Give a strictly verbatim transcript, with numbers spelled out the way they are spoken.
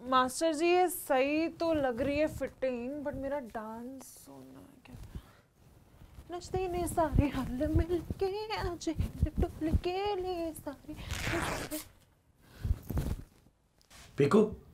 Master जी ये सही तो लग रही है फिटिंग, बट मेरा डांस होना क्या? नचते ने सारे हल मिल के आज टुल के लिए सारे। पीकू